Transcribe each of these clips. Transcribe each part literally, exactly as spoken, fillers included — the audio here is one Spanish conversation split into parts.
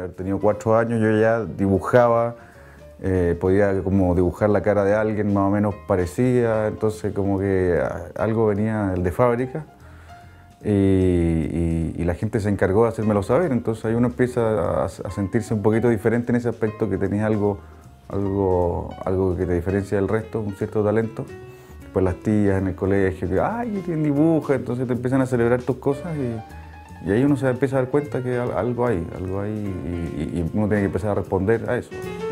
haber tenido cuatro años yo ya dibujaba, eh, podía como dibujar la cara de alguien más o menos parecida, entonces como que algo venía de fábrica y, y, y la gente se encargó de hacérmelo saber, entonces ahí uno empieza a, a sentirse un poquito diferente en ese aspecto, que tenés algo, algo, algo que te diferencia del resto, un cierto talento. Pues las tías en el colegio, que ay, ¿quién dibuja? Entonces te empiezan a celebrar tus cosas y, y ahí uno se empieza a dar cuenta que algo hay, algo hay y, y uno tiene que empezar a responder a eso.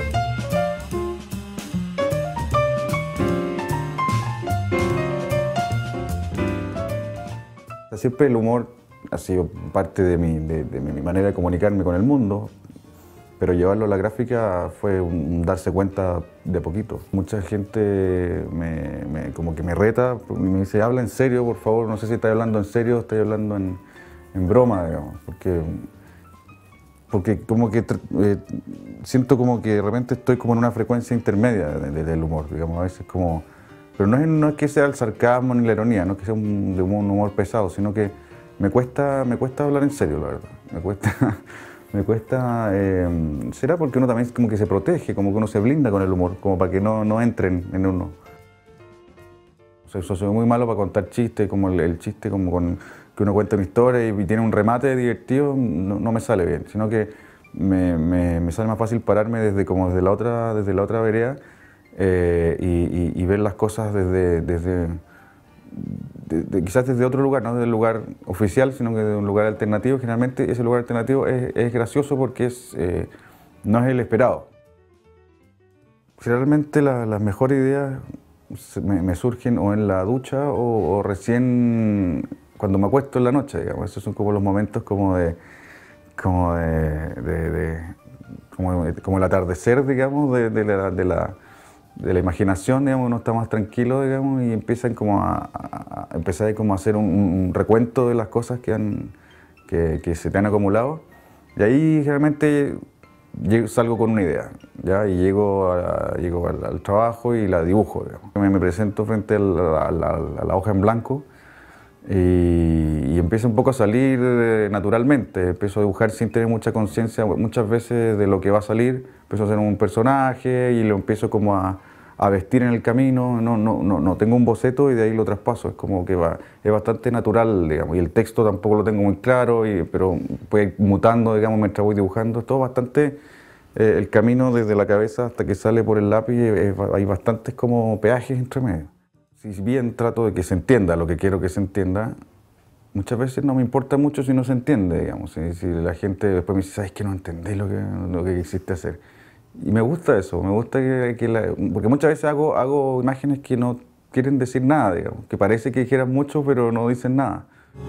Siempre el humor ha sido parte de mi, de, de mi manera de comunicarme con el mundo, pero llevarlo a la gráfica fue un darse cuenta de poquito. Mucha gente me, me, como que me reta, me dice, habla en serio, por favor, no sé si estás hablando en serio o estás hablando en, en broma, digamos, porque, porque como que eh, siento como que de repente estoy como en una frecuencia intermedia de, de, del humor, digamos, a veces como... Pero no es, no es que sea el sarcasmo ni la ironía, no es que sea un, de un humor pesado, sino que me cuesta, me cuesta hablar en serio, la verdad, me cuesta... Me cuesta, eh, será porque uno también como que se protege, como que uno se blinda con el humor, como para que no, no entren en uno. O sea, soy muy malo para contar chistes, como el, el chiste como con, que uno cuenta una historia y, y tiene un remate divertido, no, no me sale bien, sino que me, me, me sale más fácil pararme desde, como desde, la, otra, desde la otra vereda eh, y, y, y ver las cosas desde... desde De, de, quizás desde otro lugar, no desde el lugar oficial, sino que desde un lugar alternativo. Generalmente ese lugar alternativo es, es gracioso porque es, eh, no es el esperado. Generalmente la, las mejores ideas me, me surgen o en la ducha o, o recién cuando me acuesto en la noche, digamos. Esos son como los momentos como de, como de, de, de como, como el atardecer, digamos, de, de la, de la de la imaginación, digamos, uno está más tranquilo, digamos, y empiezan como a, a, a empezar como a hacer un, un recuento de las cosas que, han, que, que se te han acumulado. Y ahí generalmente llego, salgo con una idea, ¿ya? Y llego, a, llego al, al trabajo y la dibujo, digamos. Me, me presento frente a la, a, la, a la hoja en blanco y, y empiezo un poco a salir naturalmente. Empiezo a dibujar sin tener mucha conciencia muchas veces de lo que va a salir. Empiezo a hacer un personaje y lo empiezo como a, a vestir en el camino. No, no, no, no tengo un boceto y de ahí lo traspaso. Es como que va, es bastante natural, digamos. Y el texto tampoco lo tengo muy claro, y, pero puede ir mutando, digamos, mientras voy dibujando. Es todo bastante, eh, el camino desde la cabeza hasta que sale por el lápiz, eh, hay bastantes como peajes entre medio. Si bien trato de que se entienda lo que quiero que se entienda, muchas veces no me importa mucho si no se entiende, digamos. Si, si la gente después me dice, ¿sabes que no entendés lo que, lo que quisiste hacer? Y me gusta eso, me gusta que, que la, porque muchas veces hago, hago imágenes que no quieren decir nada, digamos, que parece que dijeran mucho pero no dicen nada.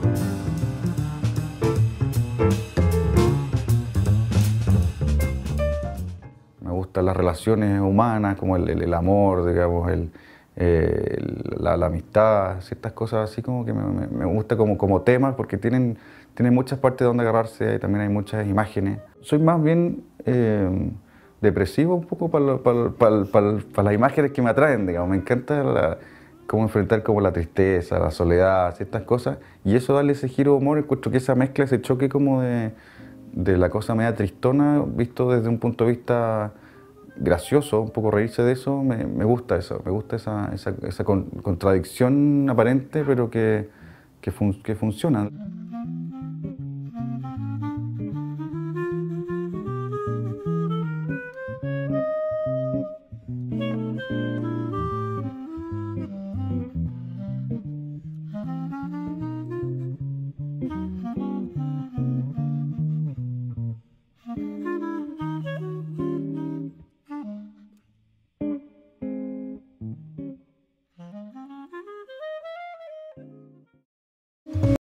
Me gustan las relaciones humanas, como el, el, el amor, digamos, el, eh, la, la amistad, ciertas cosas así como que me, me, me gusta como, como temas porque tienen, tienen muchas partes donde agarrarse y también hay muchas imágenes. Soy más bien eh, depresivo un poco para, para, para, para, para las imágenes que me atraen, digamos. Me encanta la, cómo enfrentar como la tristeza, la soledad, ciertas cosas, y eso darle ese giro de humor. Encuentro que esa mezcla, ese choque como de, de la cosa media tristona, visto desde un punto de vista gracioso, un poco reírse de eso, me, me gusta eso, me gusta esa, esa, esa con, contradicción aparente, pero que, que, fun, que funciona.